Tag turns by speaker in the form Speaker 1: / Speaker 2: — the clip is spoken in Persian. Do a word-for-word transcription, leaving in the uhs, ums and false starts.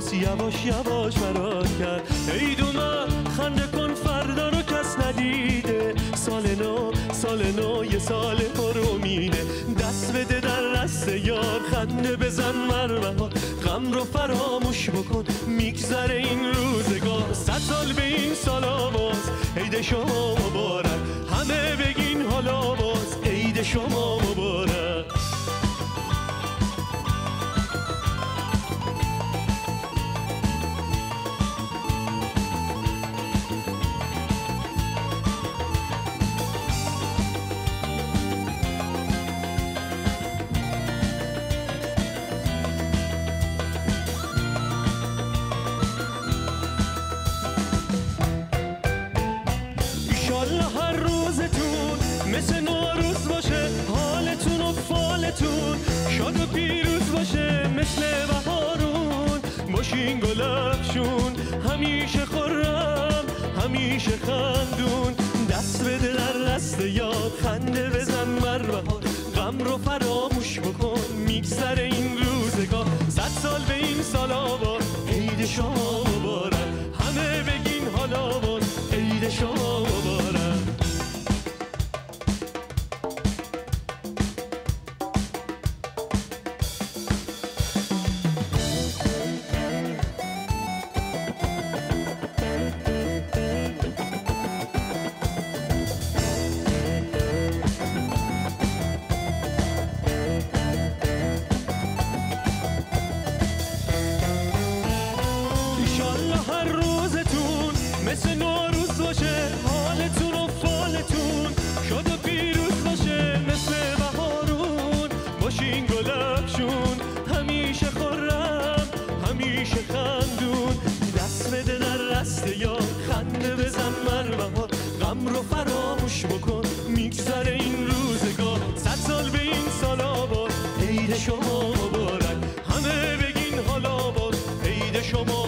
Speaker 1: پس یواش یواش فرار کرد. عید اومد خنده کن فردا رو کس ندیده، سال نو سال نو یه سال پر امیده. دست بده در دست یار خنده بزن مربها، غم رو فراموش بکن میگذره این روزگار. صد سال به این سال آواز عید شما مبارک، همه بگین حالا باز عید شما مبارک. هر روزتون مثل نوروز باشه، حالتون و فالتون شاد و پیروز باشه. مثل بهارون باشین گلابشون، همیشه خرم همیشه خندون. دست بده در دست یار خنده بزن مربها، غم رو فراموش بکن میگذره این روزگار. صد سال به این سال آباد عید شما مبارک، همه بگین حالا باز عید شما مبارک. هر روزتون مثل نوروز باشه، حالتون و فالتون شاد و پیروز باشه. مثل بهارون باشین گلابشون، همیشه خرم همیشه خندون. دست بده در دست یار خنده بزن مربها، غم رو فراموش بکن میگذره این روزگار. صد سال به این سال آباد عید شما مبارک، همه بگین حالا باز عید شما